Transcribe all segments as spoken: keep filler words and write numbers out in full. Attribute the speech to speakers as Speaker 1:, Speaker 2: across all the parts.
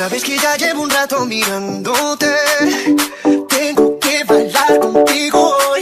Speaker 1: sabes que ya llevo un rato mirándote. Tengo que bailar contigo hoy.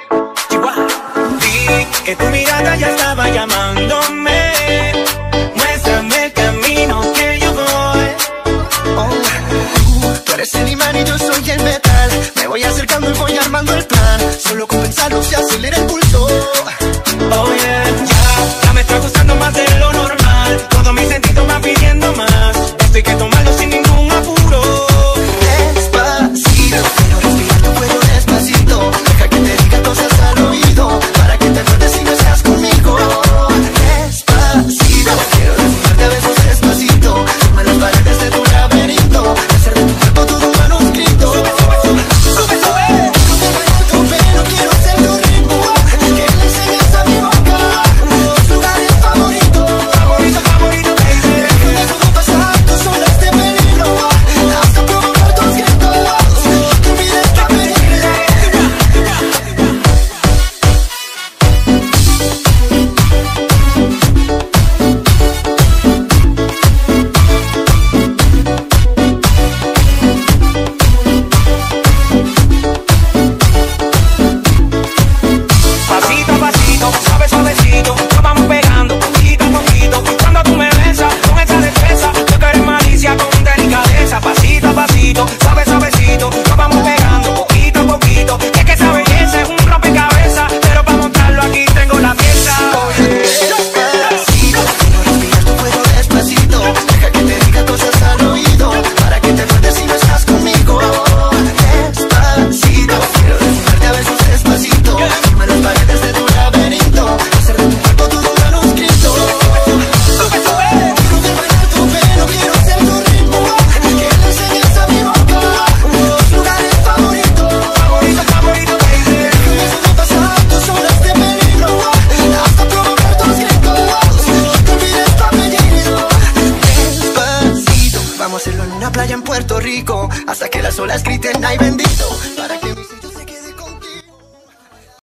Speaker 2: Vi que tu mirada ya estaba llamándome. Muéstrame el camino que yo voy.
Speaker 1: Oh, tú, tú eres el imán y yo soy el metal. Me voy acercando y voy armando el plan. Solo con pensarlo se acelera el pulso.
Speaker 2: Oh yeah, ya, ya me está gustando más de lo normal. Todos mis sentidos van pidiendo más. Esto hay que tomarlo sin ningún apuro.
Speaker 1: Despacito, quiero respirar tu cuello despacito. Deja que te diga cosas al oído, para que te acuerdes si no estás conmigo. Despacito, quiero desnudarte a besos despacito. Toma las paredes de tu laberinto, hacer de tu cuerpo todo un manuscrito. Sube, sube, sube. Tu pelo, quiero ser tu ritmo. Que le enseñas a mi boca tus lugares favoritos.
Speaker 2: Favorito, favorito, baby.
Speaker 1: Déjame todo pasar tus olas de peligro, hasta provocar tus gritos. Tu vida está peligro.
Speaker 2: Pasito a pasito, suave suavecito, nos vamos pegando poquito a poquito. Cuando tú me besas con esa destreza, yo quiero malicia con delicadeza. Pasito a pasito, suave suavecito, nos vamos pegando poquito a poquito. Es que esa belleza es un rompecabezas, pero para montarlo aquí tengo la pieza.
Speaker 1: Despacito, quiero respirar tu cuello despacito. Deja que te diga cosas al oído, para que te acuerdes si no estás conmigo. Despacito, quiero desnudarte a besos despacito. Firma las paredes de tu laberinto, hacer de tu cuerpo todo un manuscrito. Sube, sube. Quiero ver bailar tu pelo, quiero ser tu ritmo. Que le enseñes a mi boca tus lugares favoritos.
Speaker 2: Favorito, favorito, baby.
Speaker 1: Déjame solo pasar tus horas de peligro, hasta provocar tus gritos. Tu vida está peligro. Despacito, vamos a hacerlo en una playa en Puerto Rico, hasta que las olas griten ay bendito, para que